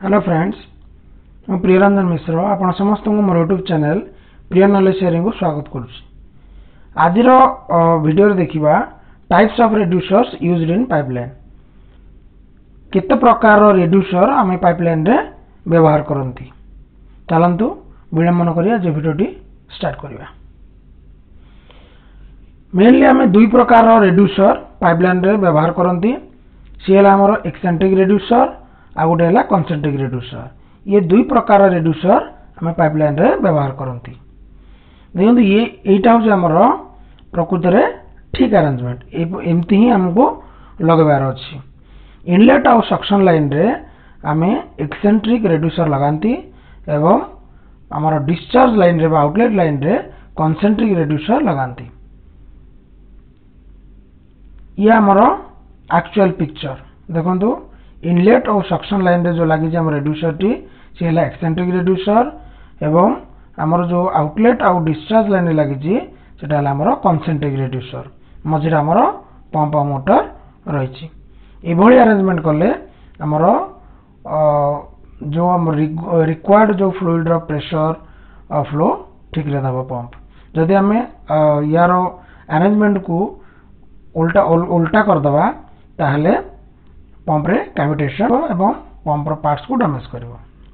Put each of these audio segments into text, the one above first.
Hello friends, मैं प्रियरंजन मिश्र आपण समस्त को मोर यूट्यूब चैनल प्रिय नॉलेज शेयरिंग को स्वागत करुच्ची। आज वीडियो देखिबा types of reducers used in pipeline. केते प्रकार रेड्यूसर आमे पाइपलाइन रे व्यवहार करंती। चलंतु विलंबन करिया जे वीडियोटी स्टार्ट करिया। मेनली आमे दुई प्रकार रेड्यूसर पाइपलाइन रे व्यवहार करंती। सीएला हमर एक्सेंट्रिक रेड्यूसर आ गोटे है कंसेंट्रिक रेड्यूसर। ये दुई प्रकार रेड्यूसर आम पाइपलाइन रे व्यवहार करती। देखो ये यहाँ हूँ आमर प्रकृत में ठीक अरेंजमेंट एमती ही आमको लगवार अच्छी। इनलेट आउ सक्शन लाइन रे आम एक्सेंट्रिक रेड्यूसर लगाती एवं आमर डिस्चार्ज लाइन रे आउटलेट लाइन रे कंसेंट्रिक रेड्यूसर लगाती। ये आमर एक्चुअल पिक्चर देखो। इनलेट और सक्शन लाइन रे जो लगी रेड्यूसर टी सी है एक्सेंट्रिक रेड्यूसर एवं आमर जो आउटलेट और डिस्चार्ज लाइन रे लगी आमर कंसेंट्रिक रेड्यूसर। मझे आमर पंप मोटर रही। ये अरेंजमेंट कले आमर जो आम रिक्वायर्ड जो फ्लूइड रो प्रेशर फ्लो ठीक रे दबो पंप। जदि आम यार अरेंजमेंट को उल्टा करदबा ताहले पंप रे कैविटेशन एवं पंप रो पार्ट्स को डैमेज करिवो।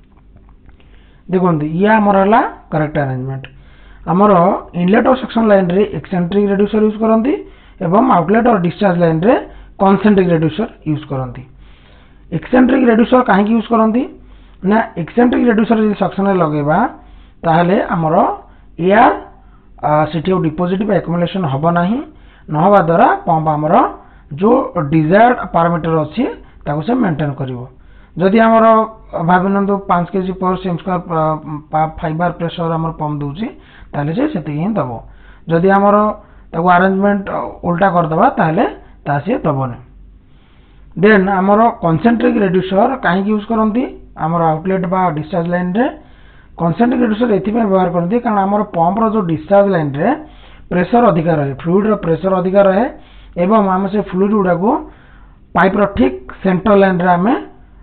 देखो ये आमर है करेक्ट अरेंजमेंट। आमर इनलेट और सेक्शन लाइन रे एक्सेंट्रिक रेड्यूसर यूज करंती एवं आउटलेट और डिस्चार्ज लाइन रे कंसेंट्रिक रेड्यूसर यूज करंती। एक्सेंट्रिक रेड्यूसर काहे यूज करंती ना एक्सेंट्रिक रेड्यूसर यदि सेक्शन रे लगेबा ताहले आमर एयर सिटी डिपोजिट एक्युमुलेशन हबो नाही। न हबा द्वारा पंप आमर जो डिजायर्ड पैरामीटर अच्छी ताको से मेंटेन करिवो। जदि आमर भाबिनंतु 5 केजी पर सेम स्क्वायर फाइबर प्रेशर आमर पंप दोची ताले से सेति ही दबो। जदि आमर ताको अरेंजमेंट उल्टा कर दबा ताले तासे दबोने। देन आमर कंसेंट्रिक रेड्यूसर काहे यूज करंती आमर आउटलेट बा डिस्चार्ज लाइन रे। कंसेंट्रिक रेड्यूसर एथि में व्यवहार करंती कारण आमर पंप रो जो डिस्चार्ज लाइन रे प्रेशर अधिक रहे, फ्लूइड रो प्रेशर अधिक रहे एवं आम से फ्लूइड गुड़ा को पाइप रो ठीक सेंटर लाइन रे आम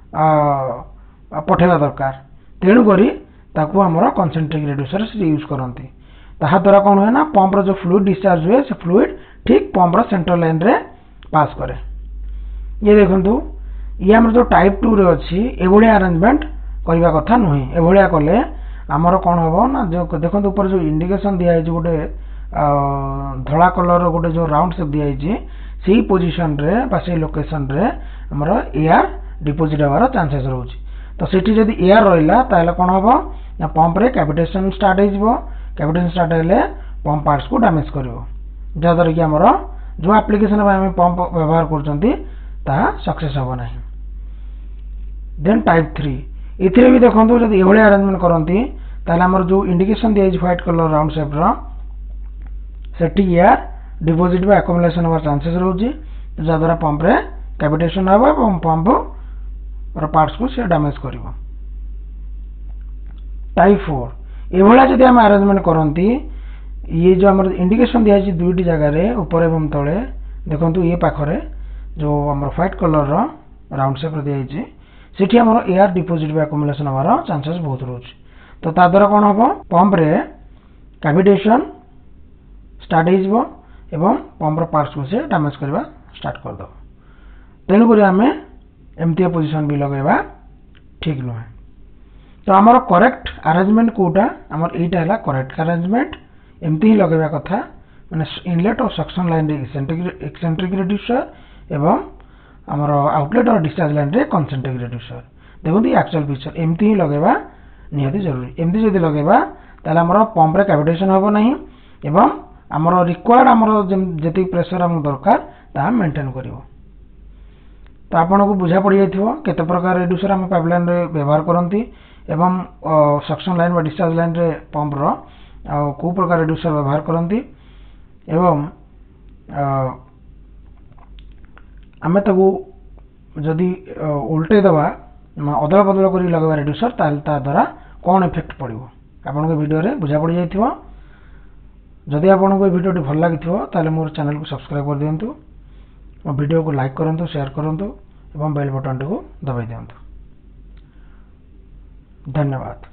पठेबा दरकार। तेणु करी ताकू हमर कंसेंट्रिक रेड्यूसर से यूज करंती। ताहा द्वारा कोन होय ना पंप रो जो फ्लूइड डिस्चार्ज हुए से फ्लूइड ठीक पंप रो सेंटर लाइन रे पास करे। ये देखंतु ये हमर जो टाइप 2 रे अछि एभोळी अरेंजमेंट करबा कथा नहुई। एभोळिया कले हमर कोन होबो ना जो देखंतु ऊपर जो इंडिकेशन दिया है जो गोटे धला कलर गोटे जो राउंड शेप दिया सी पोजिशन रे बा से लोकेशन रे हमर एयर डिपोजिट होवार चांसेस रहउची। तो सेठी जदी एयर रहिला ताले कोन होबो ना पंप रे कैविटेशन स्टार्ट हो जिवो। कैविटेशन स्टार्ट हेले पंप पार्ट्स को डैमेज करिवो जदर कि हमर जो एप्लीकेशन में हम पंप व्यवहार करचंती ता सक्सेस होबो नाही। देन टाइप 3 इथिरे भी देखंतु जदी एभळे अरेंजमेंट करंती ताले हमर जो इंडिकेशन दिया व्हाइट कलर राउंड शेप रो सेठी एयर डिपोजिट बा एक्युमुलेशन होवार चांसेस रहउची जदरा पंप रे कैविटेशन होबो एवं पंप रो पार्ट्स को से डैमेज करिवो। टाइप 4 एभला जदी हम अरेंजमेंट करंती ये जो हमर इंडिकेशन दिया दुईटी जगह रे ऊपर एवं तळे देखंतु ये पाखरे जो हमर व्हाइट कलर रो राउंड शेप दिया सेठी हमर एयर डिपोजिट बा एक्युमुलेशन होवार चांसेस बहुत रहउची। तो ता द्वारा कोन होबो पंप रे कैविटेशन स्टार्ट हो एवं पंप रो पार्ट्स को से डैमेज करबा स्टार्ट कर दो। तेणु करी आमे एमती पोजीशन भी लगेबा ठीक नुहे। तो आमर करेक्ट अरेंजमेंट कोटा आमर एटा हला करेक्ट अरेंजमेंट एमती ही लगेबा कथा माने इनलेट और सक्शन लाइन रे एक्सेंट्रिक रेड्यूसर एवं आमर आउटलेट और डिस्चार्ज लाइन रे कंसेंट्रिक रेड्यूसर। देखो ये एक्चुअल पिक्चर एमती ही लगेबा निहाती जरूरी। एमती जदी लगेबा ताले आमर पंप रे कैविटेशन होबो नाही एवं आमर रिक्वायर्ड आमर जेति प्रेशर हम दरकार ता मेंटेन करिवो। तो आपन को बुझा पड़ी जाइथिवो केते प्रकार रेड्यूसर हम पाइपलाइन रे व्यवहार करंती एवं सक्शन लाइन व डिस्चार्ज लाइन रे पंप रो को प्रकार रेड्यूसर व्यवहार करंती एवं आमे ताकू जदी उल्टे दबा अदला बदला करी लगवा रेड्यूसर ता द्वारा कोन इफेक्ट पड़िवो आपन को वीडियो रे बुझा पड़ी जाइथिवो। जदि आपको वीडियो भल लगी ताले मोर चैनल को सब्सक्राइब कर दियंतु, मो वीडियो को लाइक करंतु, शेयर करंतु एवं बेल बटन को दबाई दियंतु। धन्यवाद।